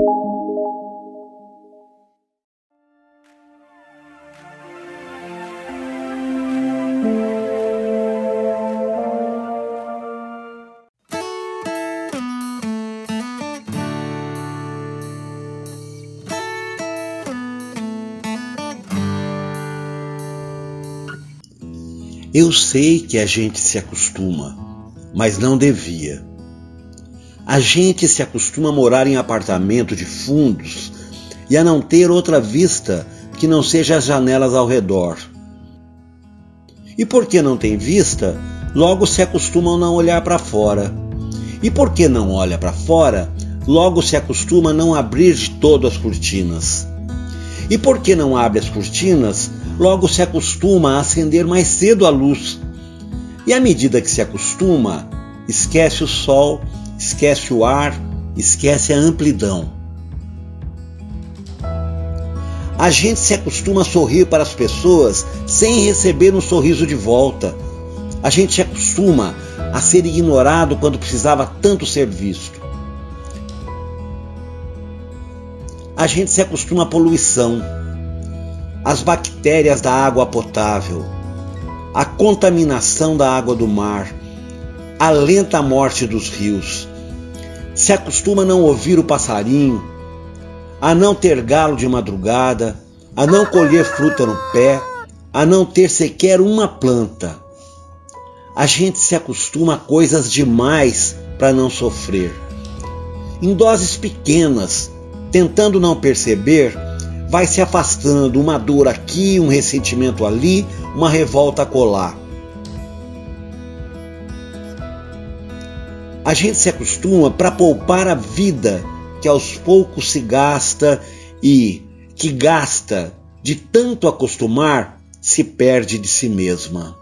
Eu sei que a gente se acostuma, mas não devia. A gente se acostuma a morar em apartamento de fundos e a não ter outra vista que não seja as janelas ao redor. E porque não tem vista, logo se acostuma a não olhar para fora. E porque não olha para fora, logo se acostuma a não abrir de todo as cortinas. E porque não abre as cortinas, logo se acostuma a acender mais cedo a luz. E à medida que se acostuma, esquece o sol, esquece o ar, esquece a amplidão. A gente se acostuma a sorrir para as pessoas sem receber um sorriso de volta. A gente se acostuma a ser ignorado quando precisava tanto ser visto. A gente se acostuma à poluição, às bactérias da água potável, à contaminação da água do mar, à lenta morte dos rios. Se acostuma a não ouvir o passarinho, a não ter galo de madrugada, a não colher fruta no pé, a não ter sequer uma planta. A gente se acostuma a coisas demais para não sofrer. Em doses pequenas, tentando não perceber, vai se afastando, uma dor aqui, um ressentimento ali, uma revolta acolá. A gente se acostuma para poupar a vida que aos poucos se gasta e que gasta de tanto acostumar se perde de si mesma.